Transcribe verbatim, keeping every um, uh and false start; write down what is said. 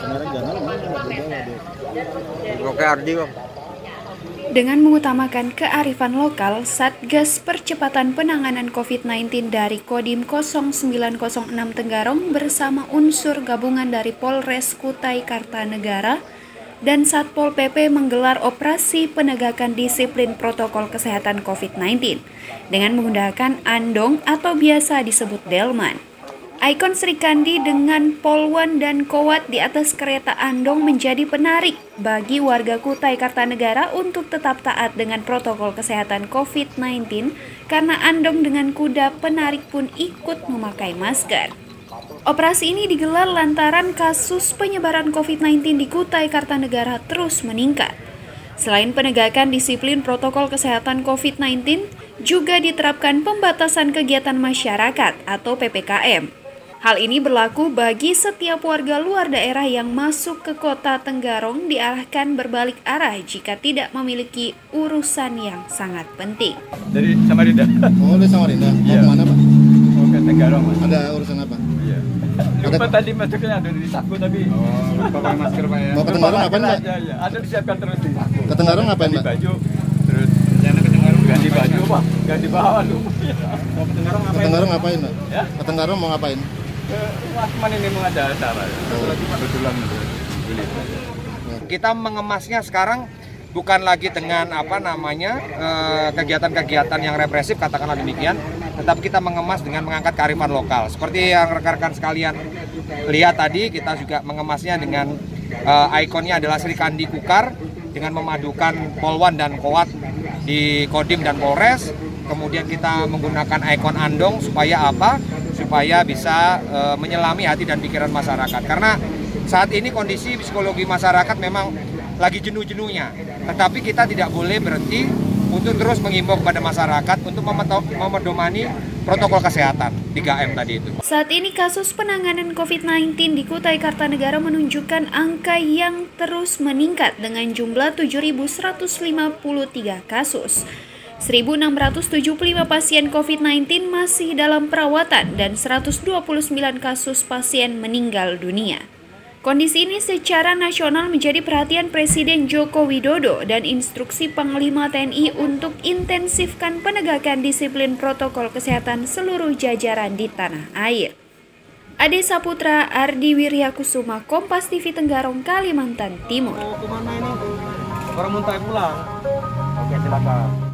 Kemarin jangan Oke Ardi bang. Dengan mengutamakan kearifan lokal, Satgas Percepatan Penanganan covid sembilan belas dari Kodim nol sembilan nol enam Tenggarong bersama unsur gabungan dari Polres Kutai Kartanegara dan Satpol P P menggelar operasi penegakan disiplin protokol kesehatan covid sembilan belas dengan menggunakan andong atau biasa disebut delman. Ikon Sri Kandi dengan polwan dan kowat di atas kereta andong menjadi penarik bagi warga Kutai Kartanegara untuk tetap taat dengan protokol kesehatan covid sembilan belas karena andong dengan kuda penarik pun ikut memakai masker. Operasi ini digelar lantaran kasus penyebaran covid sembilan belas di Kutai Kartanegara terus meningkat. Selain penegakan disiplin protokol kesehatan covid sembilan belas, juga diterapkan pembatasan kegiatan masyarakat atau P P K M. Hal ini berlaku bagi setiap warga luar daerah yang masuk ke kota Tenggarong diarahkan berbalik arah jika tidak memiliki urusan yang sangat penting. Dari Samarinda. Oh, dari Samarinda. Mau Iya. kemana, Pak? Mau ke Tenggarong, Mas. Ada urusan apa? Iya. Lupa tadi masuknya ada di saku tapi. Oh, pakai masker Pak ya. Mau ke Tenggarong ngapain, Pak? Iya, iya. Ada disiapkan terus di saku. Ke Tenggarong ngapain, Ganti Pak? baju, terus jangan ke Tenggarong ganti baju, Pak. Ganti bawah lu. Mau ke Tenggarong Ke ngapain? Tenggarong ngapain, Pak? Ya? Ke Tenggarong mau ngapain? Ke Wasman ini mau ada acara. Lagi kebetulan beli. Kita mengemasnya sekarang bukan lagi dengan apa namanya eh, kegiatan-kegiatan yang represif, katakanlah demikian, tetapi kita mengemas dengan mengangkat kearifan lokal. Seperti yang rekan-rekan sekalian lihat tadi, kita juga mengemasnya dengan eh, ikonnya adalah Sri Kandi Kukar dengan memadukan polwan dan kowat di Kodim dan Polres. Kemudian kita menggunakan ikon andong supaya apa? Supaya bisa e, menyelami hati dan pikiran masyarakat. Karena saat ini kondisi psikologi masyarakat memang lagi jenuh-jenuhnya. Tetapi kita tidak boleh berhenti untuk terus mengimbau kepada masyarakat untuk memedomani protokol kesehatan tiga M tadi itu. Saat ini kasus penanganan covid sembilan belas di Kutai Kartanegara menunjukkan angka yang terus meningkat dengan jumlah tujuh ribu seratus lima puluh tiga kasus. seribu enam ratus tujuh puluh lima pasien covid sembilan belas masih dalam perawatan dan seratus dua puluh sembilan kasus pasien meninggal dunia. Kondisi ini secara nasional menjadi perhatian Presiden Joko Widodo dan instruksi Panglima T N I untuk intensifkan penegakan disiplin protokol kesehatan seluruh jajaran di tanah air. Ade Saputra, Ardi Wiryakusuma, Kompas T V Tenggarong, Kalimantan Timur. Mau kemana ini? Orang mau pulang. Oke, silakan.